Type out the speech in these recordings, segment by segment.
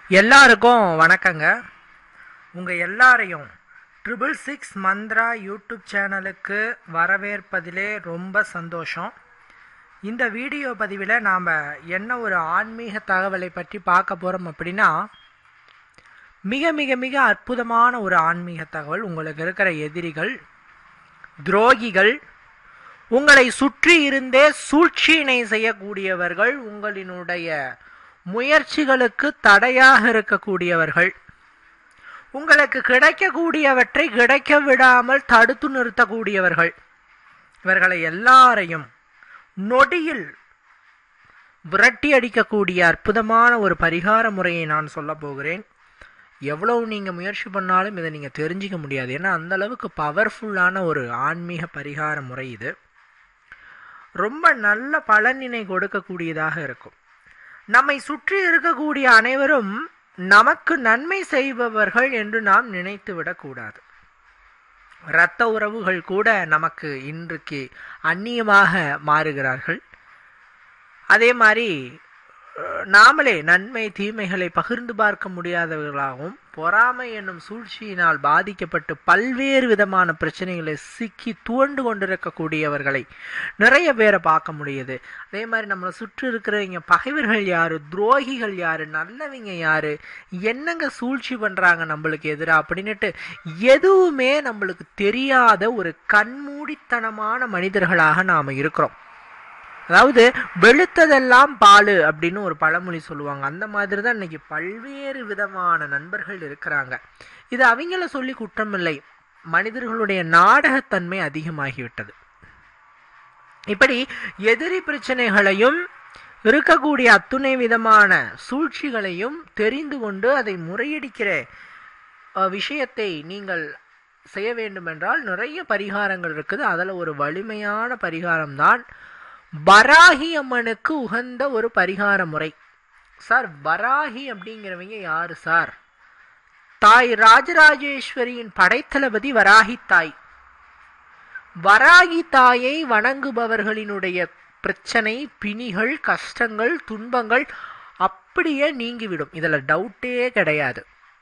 எல்லாருக்கும் வணக்கங்க. உங்கள் எல்லாரையும் 666 மந்த்ரா யூடியூப் சேனலுக்கு வரவேற்பதிலே ரொம்ப சந்தோஷம். இந்த வீடியோ பதிவில் நாம் என்ன ஒரு ஆன்மீக தகவலை பற்றி பார்க்க போகிறோம் அப்படின்னா, மிக மிக மிக அற்புதமான ஒரு ஆன்மீக தகவல். உங்களுக்கு இருக்கிற எதிரிகள், துரோகிகள், உங்களை சுற்றி இருந்தே சூழ்ச்சியினை செய்யக்கூடியவர்கள், உங்களினுடைய முயற்சிகளுக்கு தடையாக இருக்கக்கூடியவர்கள், உங்களுக்கு கிடைக்கக்கூடியவற்றை கிடைக்க விடாமல் தடுத்து நிறுத்தக்கூடியவர்கள், இவர்களை எல்லாரையும் நொடியில் விரட்டி அடிக்கக்கூடிய அற்புதமான ஒரு பரிகார முறையை நான் சொல்ல போகிறேன். எவ்வளவு நீங்கள் முயற்சி பண்ணாலும் இதை நீங்கள் தெரிஞ்சிக்க முடியாது. ஏன்னா அந்த அளவுக்கு பவர்ஃபுல்லான ஒரு ஆன்மீக பரிகார முறை இது. ரொம்ப நல்ல பலனினை கொடுக்கக்கூடியதாக இருக்கும். நம்மை சுற்றி இருக்கக்கூடிய அனைவரும் நமக்கு நன்மை செய்பவர்கள் என்று நாம் நினைத்து விடக்கூடாது. இரத்த உறவுகள் கூட நமக்கு இன்றைக்கு அந்நியமாக மாறுகிறார்கள். அதே மாதிரி நாமளே நன்மை தீமைகளை பகிர்ந்து பார்க்க முடியாதவர்களாகவும், பொறாமை என்னும் சூழ்ச்சியினால் பாதிக்கப்பட்டு பல்வேறு விதமான பிரச்சனைகளை சிக்கி துவண்டு கொண்டிருக்கக்கூடியவர்களை நிறைய பேரை பார்க்க முடியுது. அதே மாதிரி நம்மளை சுற்றி இருக்கிறவங்க பகைவர்கள் யாரு, துரோகிகள் யாரு, நல்லவங்க யாரு, என்னங்க சூழ்ச்சி பண்றாங்க நம்மளுக்கு எதிராக அப்படின்னுட்டு எதுவுமே நம்மளுக்கு தெரியாத ஒரு கண்மூடித்தனமான மனிதர்களாக நாம இருக்கிறோம். அதாவது வெளுத்ததெல்லாம் பாலு அப்படின்னு ஒரு பழமொழி சொல்லுவாங்க. அந்த மாதிரி தான் இன்னைக்கு பல்வேறு விதமான நண்பர்கள் இருக்கிறாங்க. இது அவங்கள சொல்லி குற்றமில்லை, மனிதர்களுடைய நாடகத்தன்மை அதிகமாகிவிட்டது. இப்படி எதிரி பிரச்சனைகளையும் இருக்கக்கூடிய அத்துணை விதமான சூழ்ச்சிகளையும் தெரிந்து கொண்டு அதை முறையடிக்கிற விஷயத்தை நீங்கள் செய்ய வேண்டுமென்றால் நிறைய பரிகாரங்கள் இருக்குது. அதில் ஒரு வலிமையான பரிகாரம்தான் வராகி அம்மனுக்கு உகந்த ஒரு பரிகார முறை. சார், வராகி அப்படிங்கிறவங்க யாரு சார்? தாய் ராஜராஜேஸ்வரியின் படைத்தளபதி வராகி தாய். வராகி தாயை வணங்குபவர்களினுடைய பிரச்சனை, பிணிகள், கஷ்டங்கள், துன்பங்கள் அப்படியே நீங்கிவிடும். இதுல டவுட்டே கிடையாது.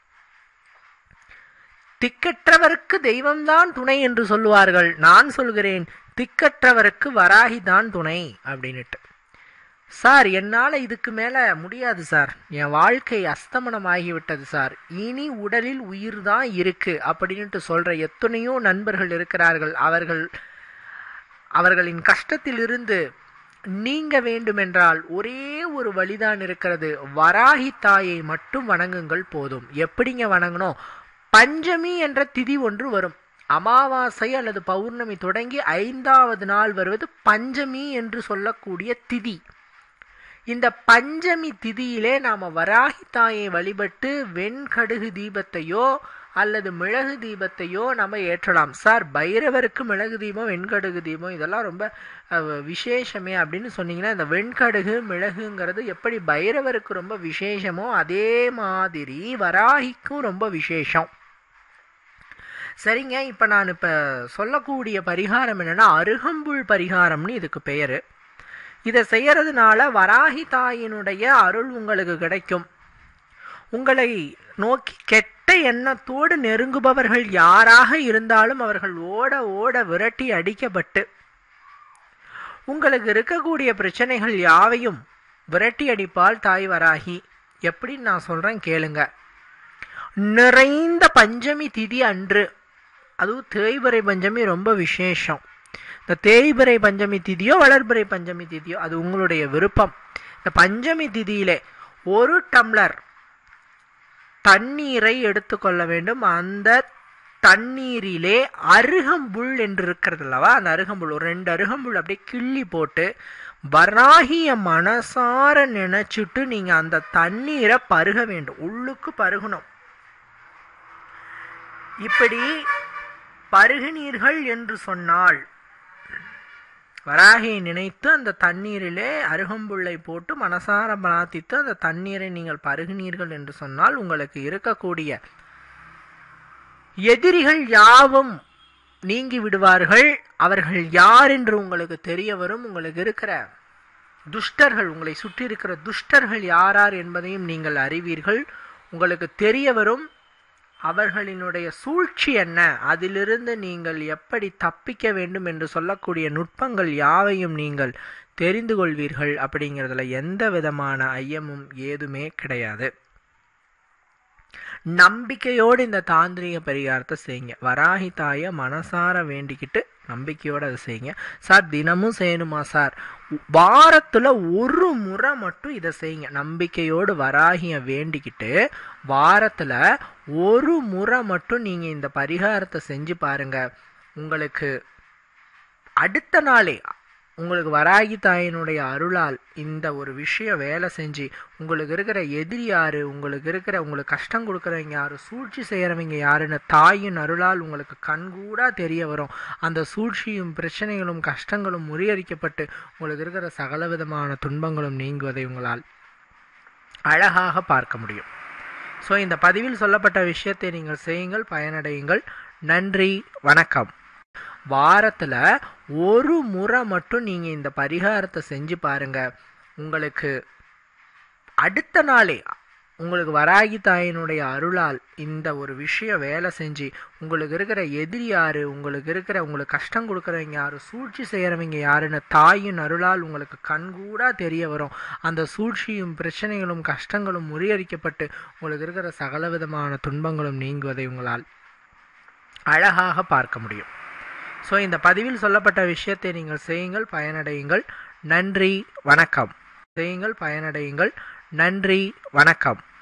திக்கற்றவருக்கு தெய்வம்தான் துணை என்று சொல்லுவார்கள். நான் சொல்கிறேன், திக்கற்றவருக்கு வராகி தான் துணை அப்படின்னுட்டு. சார், என்னால் இதுக்கு மேலே முடியாது சார், என் வாழ்க்கை அஸ்தமனம் ஆகிவிட்டது சார், இனி உடலில் உயிர் தான் இருக்கு அப்படின்ட்டு சொல்ற எத்தனையோ நண்பர்கள் இருக்கிறார்கள். அவர்களின் கஷ்டத்தில் இருந்து நீங்க வேண்டுமென்றால் ஒரே ஒரு வழிதான் இருக்கிறது. வராகி தாயை மட்டும் வணங்குங்கள் போதும். எப்படிங்க வணங்கணும்? பஞ்சமி என்ற திதி ஒன்று வரும். அமாவாசை அல்லது பௌர்ணமி தொடங்கி 5வது நாள் வருவது பஞ்சமி என்று சொல்லக்கூடிய திதி. இந்த பஞ்சமி திதியிலே நாம வராகி தாயை வழிபட்டு வெண்கடுகு தீபத்தையோ அல்லது மிளகு தீபத்தையோ நம்ம ஏற்றலாம். சார், பைரவருக்கு மிளகு தீபம், வெண்கடுகு தீபம் இதெல்லாம் ரொம்ப விசேஷமே அப்படின்னு சொன்னீங்கன்னா, இந்த வெண்கடுகு மிளகுங்கிறது எப்படி பைரவருக்கு ரொம்ப விசேஷமோ அதே மாதிரி வராகிக்கும் ரொம்ப விசேஷம். சரிங்க, இப்போ நான் சொல்லக்கூடிய பரிகாரம் என்னன்னா, அருகம்புல் பரிகாரம்னு இதுக்கு பெயர். இதை செய்யறதுனால வராகி தாயினுடைய அருள் உங்களுக்கு கிடைக்கும். உங்களை நோக்கி கெட்ட எண்ணத்தோடு நெருங்குபவர்கள் யாராக இருந்தாலும் அவர்கள் ஓட ஓட விரட்டி அடிக்கப்பட்டு உங்களுக்கு இருக்கக்கூடிய பிரச்சனைகள் யாவையும் விரட்டி அடிப்பால் தாய் வராகி. எப்படின்னு நான் சொல்றேன் கேளுங்க. நிறைந்த பஞ்சமி திதி அன்று, அதுவும் தேய்பிறை பஞ்சமி ரொம்ப விசேஷம். இந்த தேய்பிறை பஞ்சமி திதியோ வளர்பிறை பஞ்சமி திதியோ அது உங்களுடைய விருப்பம். இந்த பஞ்சமி திதியிலே 1 டம்ளர் தண்ணீரை எடுத்துக்கொள்ள வேண்டும். அந்த தண்ணீரிலே அருகம்புல் என்று இருக்கிறது அல்லவா, அந்த அருகம்புல் ஒரு 2 அருகம்புல் அப்படியே கிள்ளி போட்டு வராகிய மனசார நினைச்சிட்டு நீங்க அந்த தண்ணீரை பருக வேண்டும். உள்ளுக்கு பருகணும். இப்படி பருகினீர்கள் என்று சொன்னால், வராகியை நினைத்து அந்த தண்ணீரிலே அருகம்புல்லை போட்டு மனசார பிரார்த்தித்து அந்த தண்ணீரை நீங்கள் பருகினீர்கள் என்று சொன்னால், உங்களுக்கு இருக்கக்கூடிய எதிரிகள் யாவும் நீங்கி விடுவார்கள். அவர்கள் யார் என்று உங்களுக்கு தெரிய வரும். உங்களுக்கு இருக்கிற துஷ்டர்கள், உங்களை சுற்றி இருக்கிற துஷ்டர்கள் யார் என்பதையும் நீங்கள் அறிவீர்கள். உங்களுக்கு தெரிய வரும். அவர்களினுடைய சூழ்ச்சி என்ன, அதிலிருந்து நீங்கள் எப்படி தப்பிக்க வேண்டும் என்று சொல்லக்கூடிய நுட்பங்கள் யாவையும் நீங்கள் தெரிந்து கொள்வீர்கள். அப்படிங்கிறதுல எந்த விதமான ஐயமும் ஏதுமே கிடையாது. நம்பிக்கையோடு இந்த தாந்திரிக பரிகாரத்தை செய்யுங்க. வராகி தாயை மனசார வேண்டிக்கிட்டு நம்பிக்கையோடு அதை செய்யுங்க. சார் தினமும் செய்யணுமா சார்? வாரத்தில் ஒரு முறை மட்டும் இதை செய்யுங்க. நம்பிக்கையோடு வராகியை வேண்டிக்கிட்டு வாரத்தில் ஒரு முறை மட்டும் நீங்கள் இந்த பரிகாரத்தை செஞ்சு பாருங்க. உங்களுக்கு அடுத்த நாளே உங்களுக்கு வராகி தாயினுடைய அருளால் இந்த ஒரு விஷயம் வேலை செஞ்சு உங்களுக்கு இருக்கிற எதிரி யாரு, உங்களுக்கு கஷ்டம் கொடுக்குறவங்க யாரு, சூழ்ச்சி செய்கிறவங்க யாருன்னு தாயின் அருளால் உங்களுக்கு கண்கூடா தெரிய வரும். அந்த சூழ்ச்சியும் பிரச்சனைகளும் கஷ்டங்களும் முறியடிக்கப்பட்டு உங்களுக்கு இருக்கிற சகல விதமான துன்பங்களும் நீங்குவதை உங்களால் அழகாக பார்க்க முடியும். ஸோ இந்த பதிவில் சொல்லப்பட்ட விஷயத்தை நீங்கள் செய்யுங்கள், பயனடையுங்கள். நன்றி, வணக்கம். வாரத்தில் ஒரு முறை மட்டும் நீங்கள் இந்த பரிகாரத்தை செஞ்சு பாருங்க. உங்களுக்கு அடுத்த நாளே உங்களுக்கு வராகி தாயினுடைய அருளால் இந்த ஒரு விஷயம் வேலை செஞ்சு உங்களுக்கு இருக்கிற எதிரி யாரு, உங்களுக்கு கஷ்டம் கொடுக்குறவங்க யாரு, சூழ்ச்சி செய்கிறவங்க யாருன்னு தாயின் அருளால் உங்களுக்கு கண்கூடா தெரிய வரும். அந்த சூழ்ச்சியும் பிரச்சனைகளும் கஷ்டங்களும் முறியடிக்கப்பட்டு உங்களுக்கு இருக்கிற சகல விதமான துன்பங்களும் நீங்குவதை உங்களால் அழகாக பார்க்க முடியும். ஸோ இந்த பதிவில் சொல்லப்பட்ட விஷயத்தை நீங்கள் செய்யுங்கள், பயனடையுங்கள். நன்றி, வணக்கம். செய்யுங்கள், பயனடையுங்கள். நன்றி, வணக்கம்.